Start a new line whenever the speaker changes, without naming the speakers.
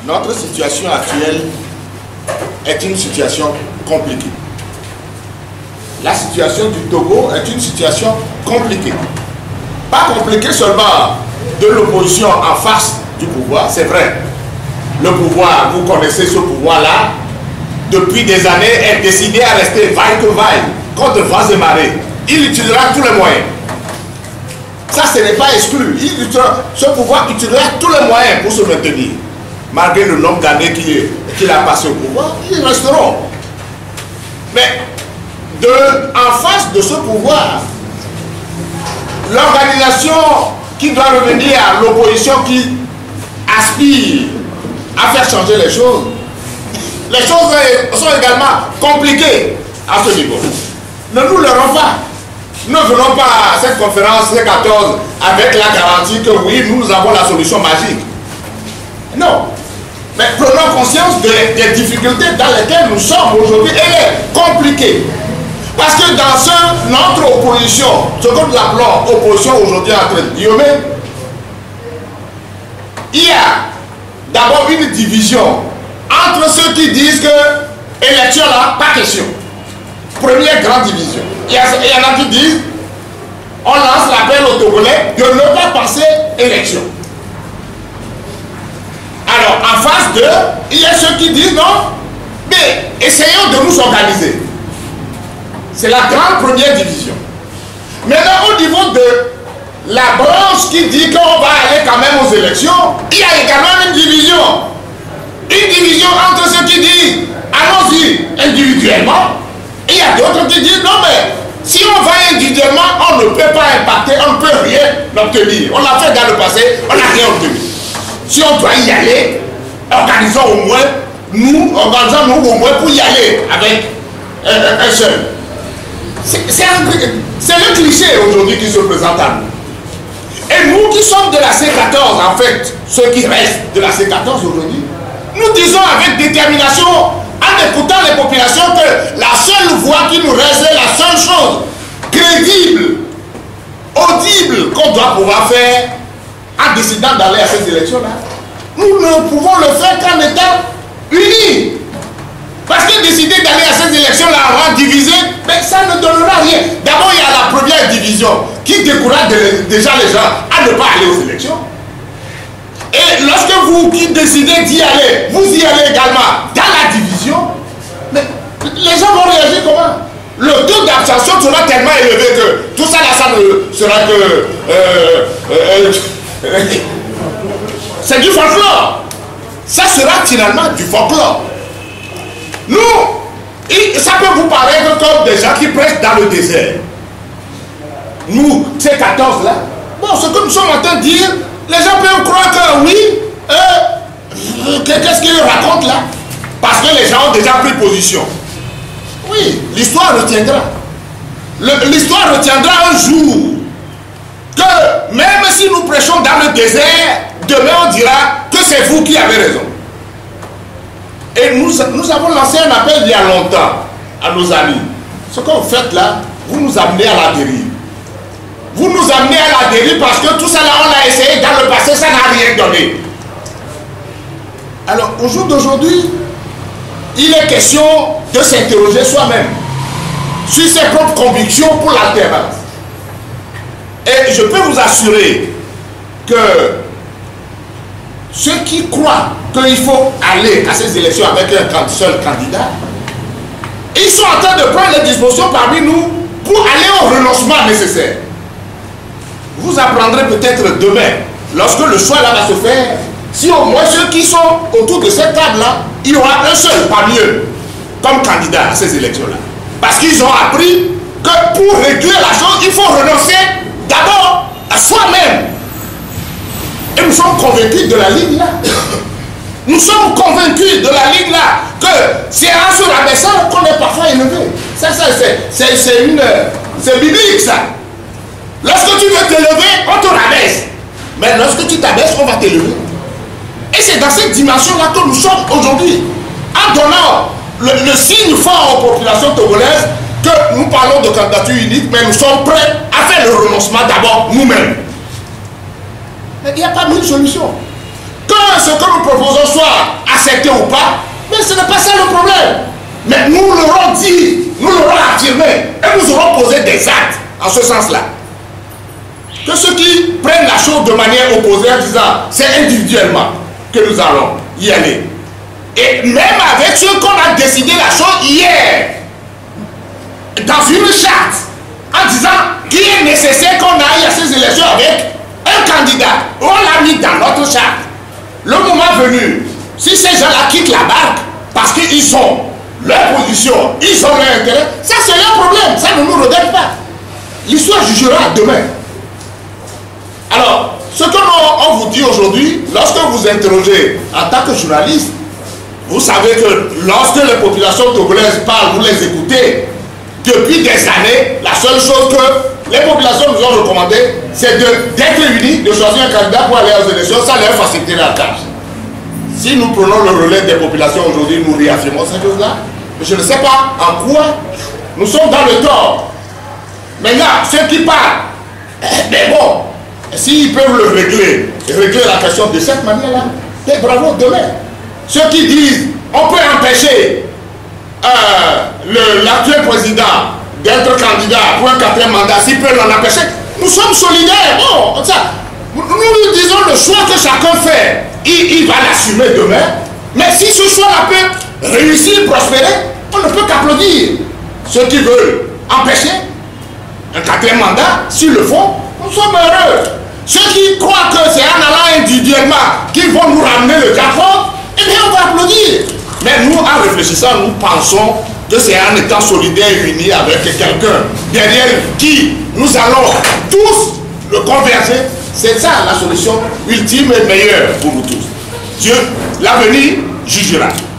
Notre situation actuelle est une situation compliquée. La situation du Togo est une situation compliquée. Pas compliquée seulement de l'opposition en face du pouvoir, c'est vrai. Le pouvoir, vous connaissez ce pouvoir-là, depuis des années, est décidé à rester vaille que vaille, contre vents et marées. Il utilisera tous les moyens. Ça, ce n'est pas exclu. Ce pouvoir utilisera tous les moyens pour se maintenir. Malgré le nombre d'années qu'il a passé au pouvoir, ils resteront. Mais en face de ce pouvoir, l'organisation qui doit revenir à l'opposition qui aspire à faire changer les choses sont également compliquées à ce niveau. Ne nous leurrons pas. Ne venons pas à cette conférence C14 avec la garantie que oui, nous avons la solution magique. Non. Mais prenons conscience des difficultés dans lesquelles nous sommes aujourd'hui. Elle est compliquée. Parce que dans notre opposition, ce que nous appelons opposition aujourd'hui entre guillemets, il y a d'abord une division entre ceux qui disent que élection là, pas question. Première grande division. Il y en a qui disent, on lance l'appel aux Togolais de ne pas passer élection. Alors, en face d'eux, il y a ceux qui disent non, mais essayons de nous organiser. C'est la grande première division. Maintenant, au niveau de la branche qui dit qu'on va aller quand même aux élections, il y a également une division. Une division entre ceux qui disent, allons-y individuellement. Et il y a d'autres qui disent, non mais, si on va individuellement, on ne peut pas impacter, on ne peut rien obtenir. On l'a fait dans le passé, on n'a rien obtenu. Si on doit y aller, organisons au moins pour y aller avec un seul. C'est le cliché aujourd'hui qui se présente à nous. Et nous qui sommes de la C14, en fait, ceux qui restent de la C14 aujourd'hui, nous disons avec détermination, en écoutant les populations, que la seule voie qui nous reste, est la seule chose crédible, audible qu'on doit pouvoir faire en décidant d'aller à ces élections-là. Nous ne pouvons le faire qu'en étant unis. Parce que décider d'aller à ces élections-là en rang divisé, mais ça ne donnera rien. D'abord, il y a la première division qui décourage déjà les gens à ne pas aller aux élections. Et lorsque vous qui décidez d'y aller, vous y allez également dans la division, mais les gens vont réagir comment? Le taux d'abstention sera tellement élevé que tout ça là, ça ne sera que... c'est du folklore. Ça sera finalement du folklore. Nous, ça peut vous paraître comme des gens qui prêchent dans le désert. Nous, ces 14 là, bon, ce que nous sommes en train de dire, les gens peuvent croire que oui, qu'est-ce qu'ils racontent là? Parce que les gens ont déjà pris position. Oui, l'histoire retiendra. L'histoire retiendra un jour que même si nous prêchons dans le désert, demain on dira que c'est vous qui avez raison. Et nous avons lancé un appel il y a longtemps à nos amis. Ce que vous faites là, vous nous amenez à la dérive. Vous nous amenez à la dérive parce que tout ça là, on l'a essayé dans le passé, ça n'a rien donné. Alors, au jour d'aujourd'hui, il est question de s'interroger soi-même sur ses propres convictions pour l'alternance. Et je peux vous assurer que ceux qui croient qu'il faut aller à ces élections avec un seul candidat, ils sont en train de prendre les dispositions parmi nous pour aller au renoncement nécessaire. Vous apprendrez peut-être demain, lorsque le choix là va se faire, si au moins ceux qui sont autour de cette table-là, il y aura un seul parmi eux comme candidat à ces élections-là. Parce qu'ils ont appris que pour régler la chose, il faut renoncer d'abord à soi-même. Et nous sommes convaincus de la ligne là. Nous sommes convaincus de la ligne là que c'est en se rabaissant qu'on est parfois élevé. Ça c'est biblique ça. Lorsque tu veux t'élever, on te rabaisse. Mais lorsque tu t'abaisses, on va t'élever. Et c'est dans cette dimension-là que nous sommes aujourd'hui. En donnant le signe fort aux populations togolaises que nous parlons de candidature unique, mais nous sommes prêts à faire le renoncement d'abord nous-mêmes. Mais il n'y a pas mille solutions. Que ce que nous proposons soit accepté ou pas, mais ce n'est pas ça le problème. Mais nous l'aurons dit, nous l'aurons affirmé, et nous aurons posé des actes en ce sens-là. Que ceux qui prennent la chose de manière opposée en disant c'est individuellement que nous allons y aller. Et même avec ceux qu'on a décidé la chose hier, dans une charte, en disant qu'il est nécessaire qu'on aille à ces élections avec un candidat. On l'a mis dans notre charte. Le moment venu, si ces gens-là quittent la barque parce qu'ils ont leur position, ils ont leur intérêt, ça c'est leur problème, ça ne nous regarde pas. L'histoire jugera demain. Alors, ce que on vous dit aujourd'hui, lorsque vous interrogez en tant que journaliste, vous savez que lorsque les populations togolaises parlent, vous les écoutez. Depuis des années, la seule chose que les populations nous ont recommandé, c'est d'être unis, de choisir un candidat pour aller aux élections, ça leur faciliter la tâche. Si nous prenons le relais des populations aujourd'hui, nous réaffirmons cette chose-là. Je ne sais pas en quoi nous sommes dans le tort. Maintenant, ceux qui parlent, mais bon, s'ils peuvent le régler la question de cette manière-là, c'est bravo demain. Ceux qui disent, on peut empêcher l'actuel président d'être candidat pour un 4e mandat, s'il peut l'en empêcher, nous sommes solidaires. Bon, ça, nous disons le choix que chacun fait, il va l'assumer demain. Mais si ce choix-là peut réussir, prospérer, on ne peut qu'applaudir. Ceux qui veulent empêcher un 4e mandat, s'ils le font, nous sommes heureux. Ceux qui croient que c'est en allant individuellement qu'ils vont nous ramener le jackpot, eh bien on va applaudir. Mais nous, en réfléchissant, nous pensons que c'est en étant solidaires et unis avec quelqu'un derrière qui nous allons tous le converger. C'est ça la solution ultime et meilleure pour nous tous. Dieu, l'avenir jugera.